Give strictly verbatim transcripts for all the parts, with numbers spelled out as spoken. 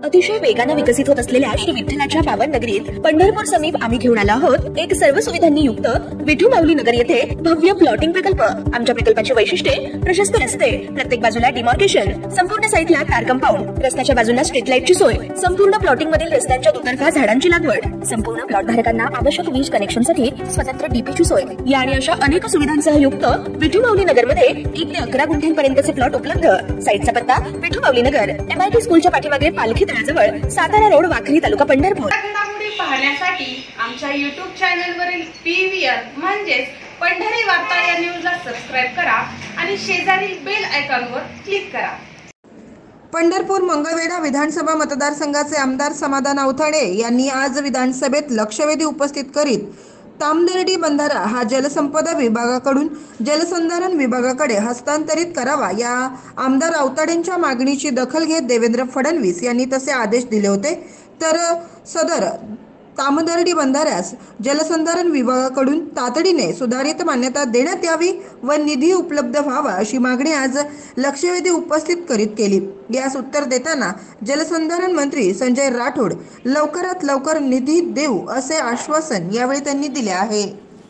अतिशय वेगाने विकसित होत असलेल्या श्री विठ्ठलाच्या पावन नगरीत पंढरपूर समीप आम्ही घेऊन आलो आहोत एक सर्व सुविधांनी युक्त विठू माऊली नगर येथे भव्य प्लॉटिंग प्रकल्प। आमच्या प्रकल्पाची वैशिष्ट्ये प्रशस्त रस्ते, प्रत्येक बाजूला डिमार्केशन, संपूर्ण साईटला कार कंपाऊंड, रस्त्याच्या बाजूला स्ट्रीट लाईटची सोय, संपूर्ण प्लॉटिंग मधील रस्त्यांच्या दुतर्फा झाडांची लागवड, संपूर्ण प्लॉट धारकांना आवश्यक वीज कनेक्शनसाठी स्वतंत्र डीपीची सोय या आणि अशा अनेक सुविधांसह युक्त विठू माऊली नगर मध्ये एक ते अकरा गुंठ्यांपर्यंतचे प्लॉट उपलब्ध। साईटचा पत्ता विठू माऊली नगर, एमआयटी स्कूलच्या पाठीमागे पालखी तळाजवळ, सातारा रोड, वाखरी तालुका पंढरपूर। घडामोडी पाहण्यासाठी आमच्या यूट्यूब चॅनलवरील पीव्हीआर म्हणजेच पंढरी वार्ता या न्यूजला सबस्क्राइब करा आणि शेजारील बेल आयकॉनवर क्लिक करा। पंढरपूर मंगळवेढा विधानसभा मतदारसंघाचे आमदार समाधान अवथाडे यांनी आज विधानसभेत लक्षवेधी उपस्थित करीत तामदर्डी बंधारा हा जलसंपदा विभागाकडून जलसंधारण विभागाकडे हस्तांतरित करावा या आमदार अवताडेंच्या मागणीची दखल घेत देवेंद्र फडणवीस यांनी तसे आदेश दिले होते। तर सदर तामदर्डी बंधाऱ्यास जलसंधारण विभागाकडून तातडीने सुधारित मान्यता देण्यात यावी व निधी उपलब्ध व्हावा अशी मागणी आज लक्षवेधी उपस्थित करीत केली। यास उत्तर देताना जलसंधारण मंत्री संजय राठोड लवकरात लवकर निधी देऊ असे आश्वासन यावेळी त्यांनी दिले आहे।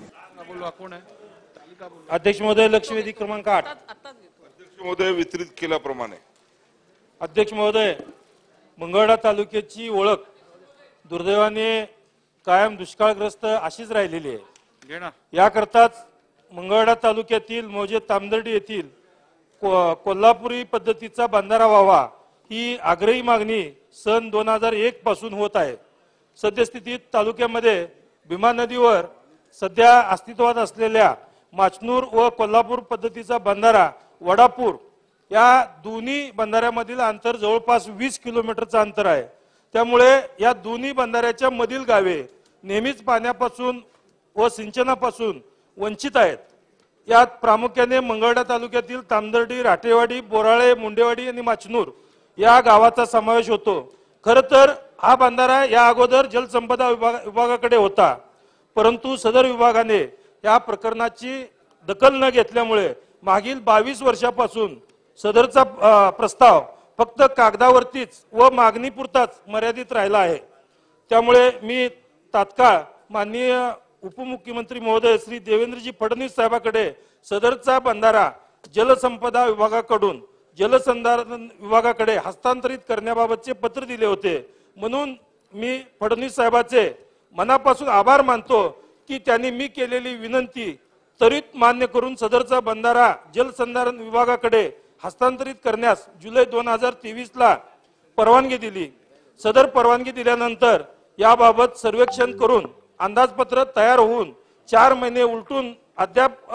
अध्यक्ष महोदय, लक्षवेधी क्रमांक आठ। अध्यक्ष महोदय, वितरित केल्याप्रमाणे अध्यक्ष महोदय, मंगळवेढा तालुक्याची ओळख दुर्दैवाने कायम दुष्काळग्रस्त अशीच राहिलेली आहे। याकरताच मंगळवेढा तालुक्यातील मौजे तामदर्डी येथील को, कोल्हापुरी पद्धतीचा बंधारा व्हावा ही आग्रही मागणी सन दोन हजार एक पासून होत आहे। सद्यस्थितीत तालुक्यामध्ये भीमा नदीवर सध्या अस्तित्वात असलेल्या माचनूर व कोल्हापूर पद्धतीचा बंधारा वडापूर या दोन्ही बंधाऱ्यामधील अंतर जवळपास वीस किलोमीटरचं अंतर आहे। त्यामुळे या दोन्ही बंधाऱ्याच्या मधील गावे नेहमीच पाण्यापासून व सिंचनापासून वंचित आहेत। यात प्रामुख्याने मंगळवेढा तालुक्यातील तामदर्डी, राठेवाडी, बोराळे, मुंडेवाडी आणि माचनूर या गावाचा समावेश होतो। खरं तर हा बंधारा या अगोदर जलसंपदा विभाग विभागाकडे होता, परंतु सदर विभागाने या प्रकरणाची दखल न घेतल्यामुळे मागील बावीस वर्षापासून सदरचा प्रस्ताव फक्त कागदावरतीच व मागणीपुरताच मर्यादित राहिला आहे। त्यामुळे मी तात्काळ माननीय उपमुख्यमंत्री महोदय श्री देवेंद्रजी फडणवीस साहेबांकडे सदरचा बंधारा जलसंपदा विभागाकडून जलसंधारण विभागाकडे हस्तांतरित करण्याबाबतचे पत्र दिले होते। म्हणून मी फडणवीस साहेबांचे मनापासून आभार मानतो की त्यांनी मी केलेली विनंती त्वरित मान्य करून सदरचा बंधारा जलसंधारण विभागाकडे हस्तांतरित करण्यास जुलै दोन हजार तेवीस ला परवानगी दिली। सदर परवानगी दिल्यानंतर याबाबत सर्वेक्षण करून अंदाजपत्र तयार होऊन चार महिने उलटून अद्याप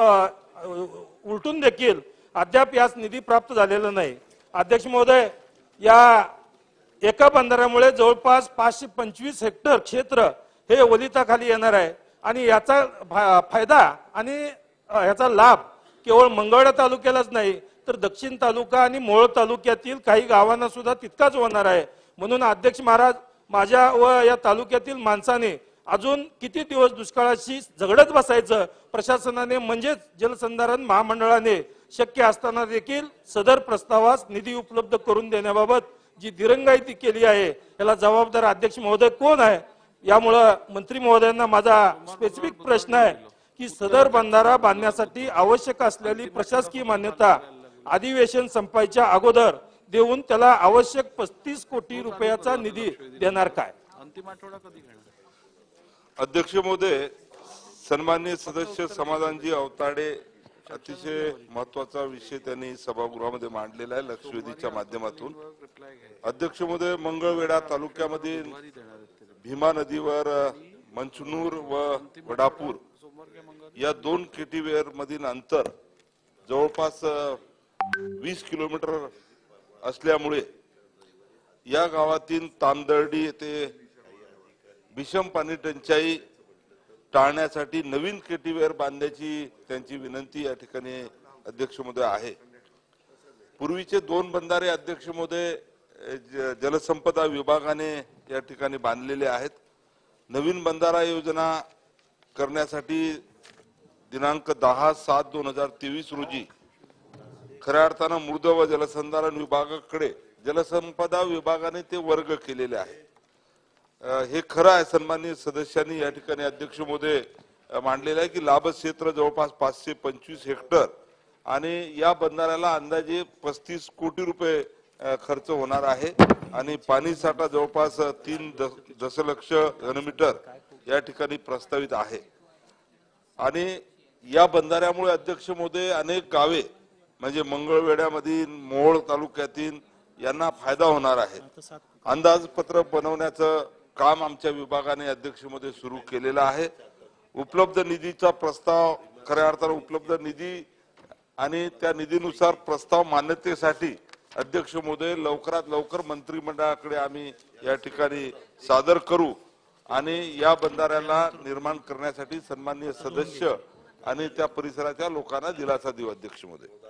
उलटून देखील अद्याप यास निधी प्राप्त झालेला नाही। अध्यक्ष महोदय, या एका बंधाऱ्यामुळे जवळपास पाचशे पंचवीस हेक्टर क्षेत्र हे ओलिताखाली येणार आहे आणि याचा फायदा आणि याचा लाभ केवळ मंगळवेढा तालुक्यालाच नाही तर दक्षिण तालुका आणि मोहोळ तालुक्यातील काही गावांना सुद्धा तितकाच होणार आहे। म्हणून अध्यक्ष महाराज, माझ्या व या तालुक्यातील माणसाने अजून किती दिवस दुष्काळाशी झगडत बसायचं? प्रशासनाने म्हणजेच जलसंधारण महामंडळाने शक्य असताना देखील सदर प्रस्तावास निधी उपलब्ध करून देण्याबाबत जी दिरंगाई केली आहे याला जबाबदार अध्यक्ष महोदय कोण आहे? यामुळे मंत्री महोदयांना माझा स्पेसिफिक प्रश्न आहे की सदर बंधारा बांधण्यासाठी आवश्यक असलेली प्रशासकीय मान्यता अधिवेशन संपायच्या अगोदर देऊन त्याला आवश्यक पस्तीस कोटी रुपयाचा निधी देणार काय? अंतिम आठवडा कधी घेणार? अध्यक्ष महोदय, सन्माननीय सदस्य समाधानजी अवताडे अतिशय महत्वाचा विषय त्यांनी सभागृहामध्ये मांडलेला आहे लक्षवेधीच्या माध्यमातून। अध्यक्ष महोदय, मंगळवेढा तालुक्यामधील भीमा नदीवर मंचनूर व वडापूर या दोन केटीवेर मधील अंतर जवळपास वीस किलोमीटर असल्यामुळे या गावातील तामदर्डी येथे भीषण पाणी टंचाई टाळण्यासाठी नवीन केटीवेर बांधण्याची त्यांची विनंती या ठिकाणी अध्यक्ष महोदय आहे। पूर्वीचे दोन बंधारे अध्यक्ष महोदय जलसंपदा विभागाने या ठिकाणी बांधलेले आहेत। नवीन बंधारा योजना करण्यासाठी दिनांक दहा सात दोन हजार तेवीस रोजी खऱ्या अर्थानं मृद व जलसंधारण विभागाकडे जलसंपदा विभागाने ते वर्ग केलेले आहे। हे खरं आहे, सन्माननीय सदस्यांनी या ठिकाणी अध्यक्ष महोदय मांडलेलं आहे की लाभ क्षेत्र जवळपास पाचशे पंचवीस हेक्टर आणि या बंधाऱ्याला अंदाजे पस्तीस कोटी रुपये खर्च होणार आहे आणि पाणी साठा जवळपास तीन दशलक्ष घनमीटर या ठिकाणी प्रस्तावित आहे आणि या बंधाऱ्यामुळे अध्यक्ष महोदय अनेक गावे म्हणजे मंगळवेढ्यामधील मोहोळ तालुक्यातील यांना फायदा होणार आहे। अंदाजपत्र बनवण्याचं काम आमच्या विभागाने अध्यक्ष महोदय सुरू केलेलं आहे। उपलब्ध निधीचा प्रस्ताव खऱ्या अर्थाने उपलब्ध निधी आणि त्या निधीनुसार प्रस्ताव मान्यतेसाठी अध्यक्ष महोदय लवकरात लवकर मंत्रिमंडळाकडे आम्ही या ठिकाणी सादर करू आणि या बंधाऱ्याला निर्माण करण्यासाठी सन्माननीय सदस्य आणि त्या परिसराच्या लोकांना दिलासा देऊ अध्यक्ष महोदय।